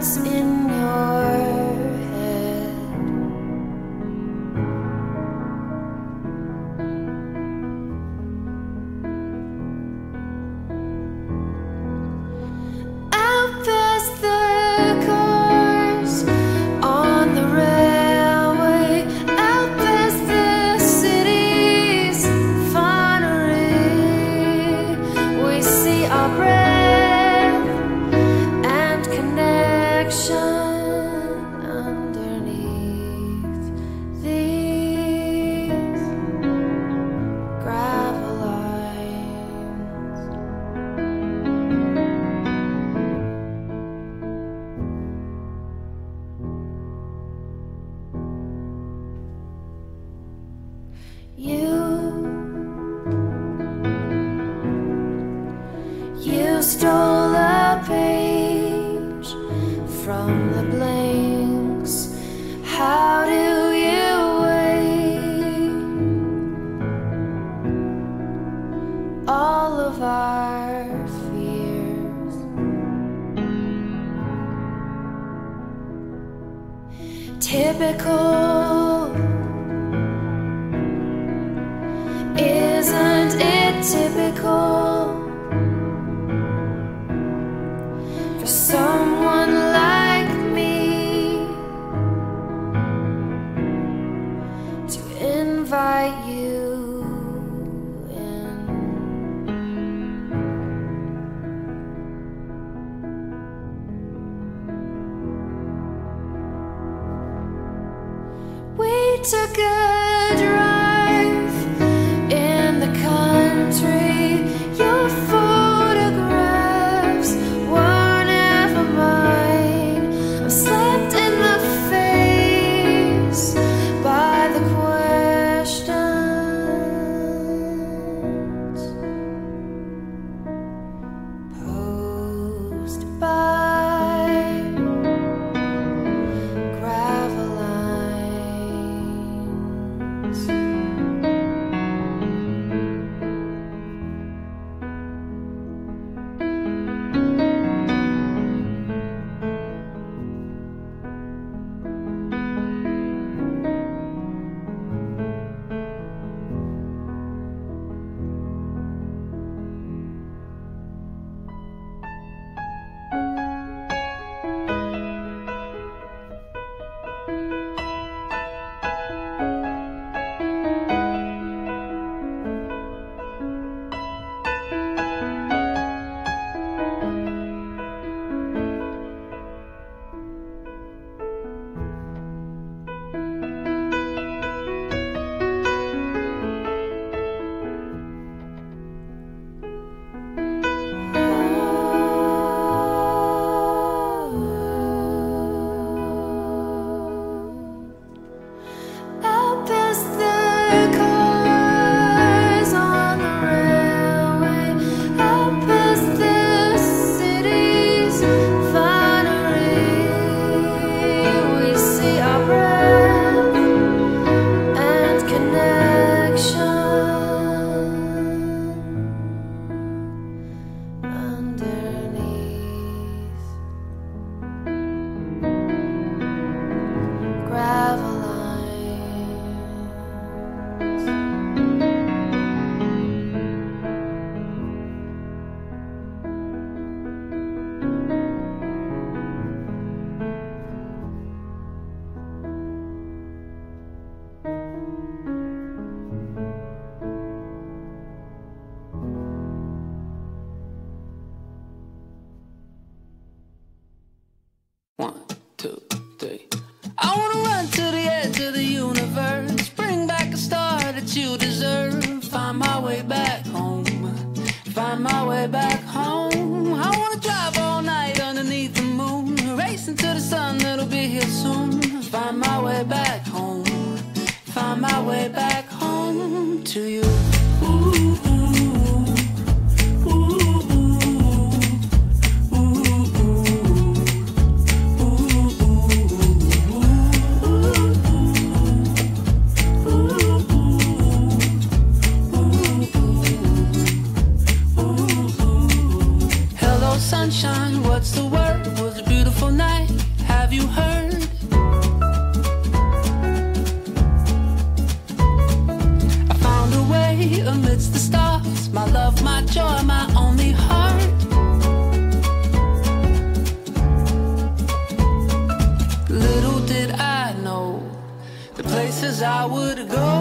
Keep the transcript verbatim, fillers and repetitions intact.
what's in your head. Out past the cars on the railway, out past the city's finery, we see our breath and connection underneath these gravel lines. You, you stole a page from the blanks. How do you weigh all of our fears? Typical, isn't it typical for someone like me to invite you in? We took a drive in the country. Your photographs were never mine. I'm slapped in the face by the questions posed by gravel lines. Out past the cars on the railway, out past the city's finery, we see our breath and connection underneath gravel lines. One, two, three. I wanna run to the edge of the universe, bring back a star that you deserve. Find my way back home, find my way back home. I wanna drive all night underneath the moon, racing to the sun that'll be here soon. Find my way back home, find my way back home to you. Ooh, ooh, ooh, ooh, ooh, ooh, Hello sunshine, what's the word? Was it beautiful? beautiful night, have you heard? I found a way amidst the stars, my love, my joy, my only heart. Little did I know the places I would go.